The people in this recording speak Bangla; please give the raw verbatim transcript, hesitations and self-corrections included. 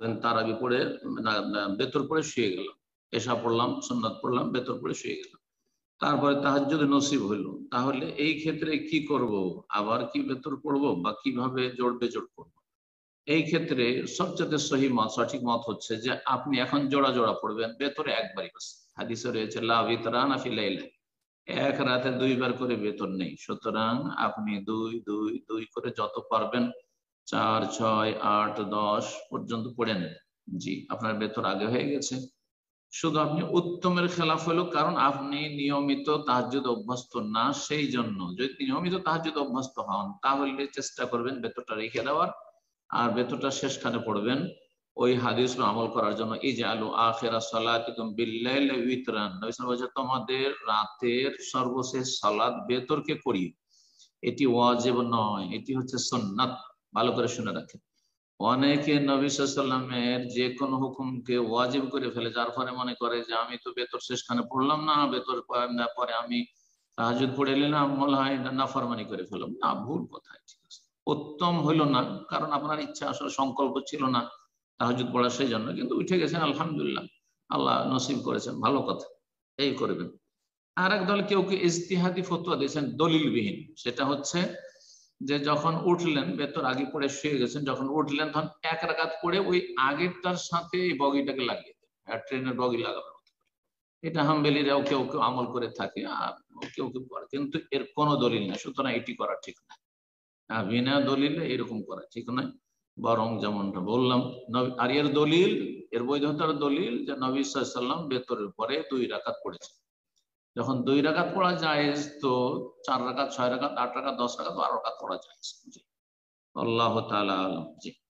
তারাবি পড়ে বেতর পড়ে শুয়ে গেলাম, এশা পড়লাম, সুন্নাত পড়লাম, বেতর পড়ে শুয়ে গেলাম, তারপরে তাহাজ্জুদ নসিব হইল, তাহলে এই ক্ষেত্রে কি করব? আবার কি বেতর পড়বো বা কিভাবে জোড় বেজোড় করবো? এই ক্ষেত্রে সবচেয়ে সহি মত, সঠিক মত হচ্ছে যে আপনি এখন জোড়া জোড়া পড়বেন, বেতরে একবারই বাস। হাদিসে রয়েছে লা বিতরানা ফি লাইলা, এক রাতে দুইবার করে বেতর নেই, সুতরাং আপনি দুই দুই দুই করে যত পারবেন চার ছয় আট দশ পর্যন্ত পড়ে নেন। জি, আপনার বেতর আগে হয়ে গেছে, শুধু আপনি উত্তমের খেলাফ হলো, কারণ আপনি নিয়মিত তাহাজ্জুদ অভ্যস্ত না, সেই জন্য। যদি নিয়মিত তাহাজ্জুদ অভ্যস্ত হন তাহলে চেষ্টা করবেন বেতরটা রেখে দেওয়ার, আর বেতরটা শেষখানে পড়বেন ওই হাদিস আমল করার জন্য। ইজআলু আখিরা সালাতিকুম বিল্লাইলি উইতরান, নবী সাল্লাল্লাহু আলাইহি ওয়াসাল্লাম তোমাদের রাতের সর্বশেষ সালাত বেতরকে করিয়ে, এটি ওয়াজিব নয়, এটি হচ্ছে সুন্নাত। ভালো করে শুনে রাখেন, অনেকে নবী সাল্লাল্লাহু আলাইহি ওয়াসাল্লামের যে কোনো হুকুমকে ওয়াজিব করে ফেলে, যার ফলে মনে করে যে আমি তো বেতর শেষখানে পড়লাম না, বেতর পরে আমি তাহাজ্জুদ পড়ে নিলাম, মনে হয় নাফরমানি করে ফেললাম। না, ভুল কথা। ঠিক আছে, উত্তম হইল না, কারণ আপনার ইচ্ছা আসলে সংকল্প ছিল না তাহাজ্জুদ পড়ার, সেই জন্য, কিন্তু উঠে গেছেন, আলহামদুলিল্লাহ, আল্লাহ নসিব করেছেন, ভালো কথা, এই করবেন। আর এক দল কেউ কেউ ইজতিহাদি ফতোয়া দিয়েছেন দলিলবিহীন, সেটা হচ্ছে যে যখন উঠলেন, বেতর আগে পড়ে শুয়ে গেছেন, যখন উঠলেন তখন এক রাকাত পড়ে ওই আগেরটার সাথে এই বগিটাকে লাগিয়ে দেন, ট্রেনের বগি লাগানো। এটা হাম্বেলিরাও কেউ কেউ আমল করে থাকে, আর কেউ কেউ করে, কিন্তু এর কোনো দলিল নেই, সুতরাং এটি করা ঠিক না। বিনা দলিলে এরকম করা ঠিক নয়, বরং যেমনটা বললাম, আর এর দলিল, এর বৈধতার দলিল যে নবী সাল্লাল্লাহু আলাইহি ওয়াসাল্লাম বেতরের পরে দুই রাকাত পড়েছেন। যখন দুই রাকাত পড়া জায়েজ, তো চার রাকাত, ছয় রাকাত, আট রাকাত, দশ রাকাত, বারো রাকাত পড়া জায়েজ। আল্লাহ তাআলা আলাম। জি।